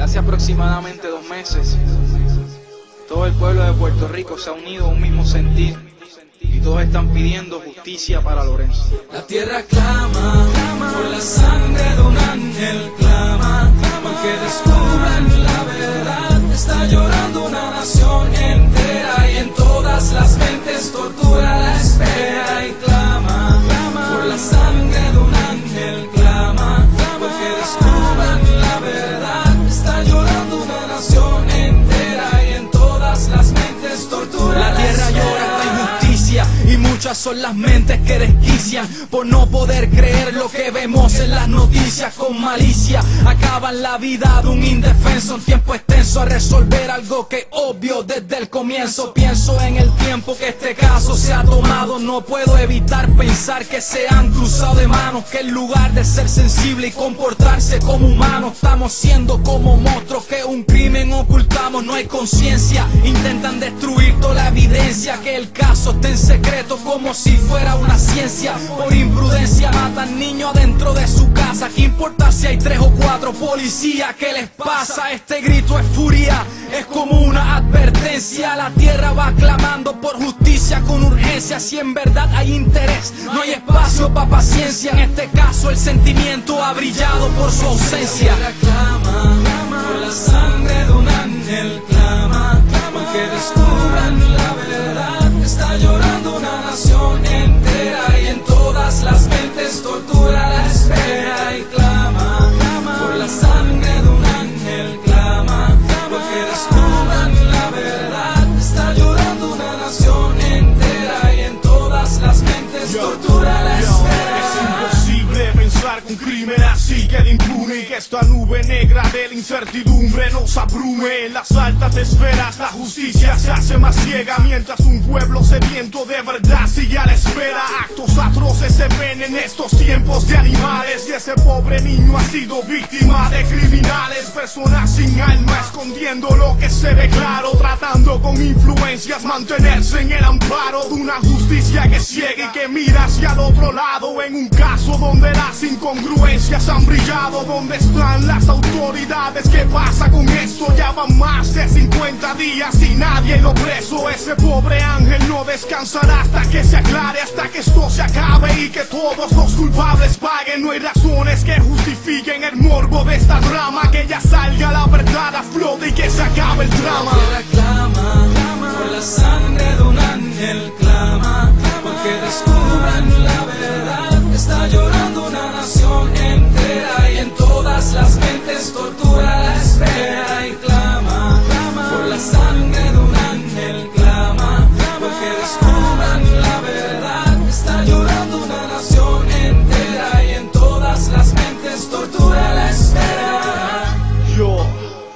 Hace aproximadamente 2 meses, todo el pueblo de Puerto Rico se ha unido a un mismo sentir y todos están pidiendo justicia para Lorenzo. La tierra clama, por la sangre de un ángel clama, porque descubran la verdad. Está llorando una nación entera y en todas las mentes tortura la espera y clama, por la sangre de un ángel clama, porque descubran la verdad. Está llorando una nación entera y en todas las mentes tortura la espera. La tierra llora esta injusticia y muchas son las mentes que desquician por no poder creer lo que vemos en las noticias. Con malicia acaban la vida de un indefenso, un tiempo extenso a resolver algo que obvio desde el comienzo. Pienso en el tiempo que este caso se ha tomado, no puedo evitar pensar que se han cruzado de manos, que en lugar de ser sensible y comportarse como humanos, estamos siendo como monstruos que un crimen ocultamos. No hay conciencia, intentan destruir toda la evidencia, que el caso esté en secreto como si fuera una ciencia. Por imprudencia matan niños adentro de su casa, ¿qué importa si hay 3 o 4 policías? ¿Qué les pasa? Este grito es furia, es como una advertencia. La tierra va clamando por justicia con urgencia. Si en verdad hay interés, no hay espacio para paciencia. En este caso el sentimiento ha brillado por su ausencia. La tierra clama, por la sangre de un ángel clama, porque descubran la verdad. Está llorando una nación entera y en todas las mentes tortura la espera y clama, por la sangre de un ángel clama, porque descubran la verdad. Está llorando una nación entera y en todas las mentes tortura la espera. Es imposible pensar que un crimen así quede impune y que esta nube negra de la incertidumbre nos abrume. En las altas esferas la justicia se hace más ciega, mientras un pueblo sediento de verdad sigue a la espera. Actos atroces se ven en estos tiempos de animales, y ese pobre niño ha sido víctima de criminales. Personas sin alma escondiendo lo que se ve claro, tratando con influencias mantenerse en el amparo de una justicia que ciega y que mira hacia el otro lado. En un caso donde las incongruencias han brillado, ¿dónde están las autoridades? ¿Qué pasa con esto? Ya van más de 50 días y nadie lo preso. Ese pobre ángel no descansará hasta que se aclare, hasta que esto se acabe y que todos los culpables paguen. No hay razones que justifiquen el morbo de esta trama, que ya salga la verdad a flote y que se acabe el drama. La tierra clama, por la sangre de un ángel clama, porque descubran la verdad. Está llorando una nación entera y en todas las mentes tortura la espera y clama, por la sangre de un ángel clama, porque descubran la verdad. Está llorando una nación entera y en todas las mentes tortura la espera. Yo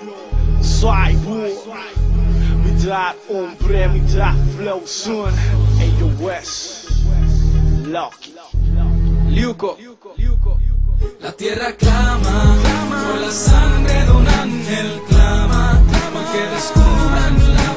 soy mitad hombre, mitad flow, son. Ayo West, Lucky, Liuco. La tierra clama, por la sangre de un ángel clama, porque descubran la